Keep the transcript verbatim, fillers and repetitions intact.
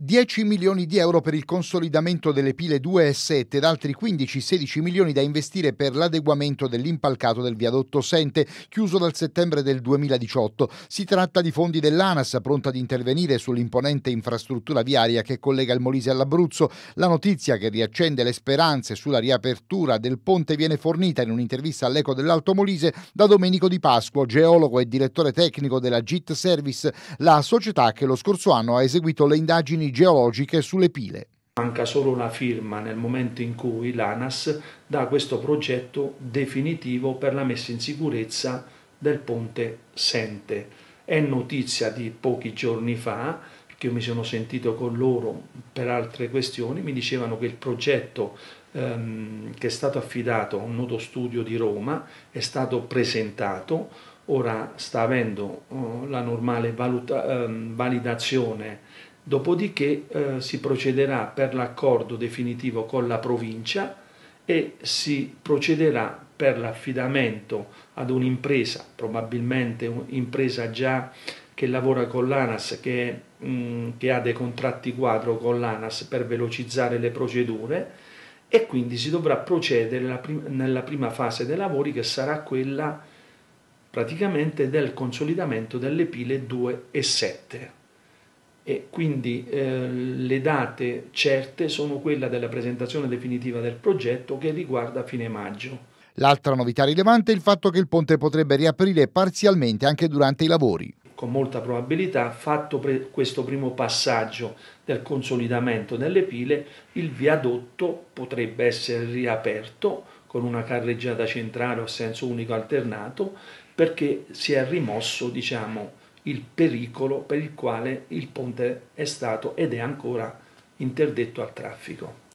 dieci milioni di euro per il consolidamento delle pile due e sette ed altri quindici sedici milioni da investire per l'adeguamento dell'impalcato del viadotto Sente, chiuso dal settembre del duemiladiciotto. Si tratta di fondi dell'ANAS, pronta ad intervenire sull'imponente infrastruttura viaria che collega il Molise all'Abruzzo. La notizia che riaccende le speranze sulla riapertura del ponte viene fornita in un'intervista all'Eco dell'Alto Molise da Domenico Di Pasquo, geologo e direttore tecnico della G I T Service, la società che lo scorso anno ha eseguito le indagini geologiche sulle pile. Manca solo una firma nel momento in cui l'ANAS dà questo progetto definitivo per la messa in sicurezza del ponte Sente. È notizia di pochi giorni fa, perché io mi sono sentito con loro per altre questioni, mi dicevano che il progetto ehm, che è stato affidato a un noto studio di Roma è stato presentato, ora sta avendo uh, la normale valuta, ehm, validazione. Dopodiché eh, si procederà per l'accordo definitivo con la provincia e si procederà per l'affidamento ad un'impresa, probabilmente un'impresa già che lavora con l'ANAS, che, mh, che ha dei contratti quadro con l'ANAS per velocizzare le procedure, e quindi si dovrà procedere la prim- nella prima fase dei lavori, che sarà quella praticamente del consolidamento delle pile due e sette. E quindi eh, le date certe sono quella della presentazione definitiva del progetto, che riguarda fine maggio. L'altra novità rilevante è il fatto che il ponte potrebbe riaprire parzialmente anche durante i lavori. Con molta probabilità, fatto pre- questo primo passaggio del consolidamento delle pile, il viadotto potrebbe essere riaperto con una carreggiata centrale o senso unico alternato, perché si è rimosso, diciamo, il pericolo per il quale il ponte è stato ed è ancora interdetto al traffico.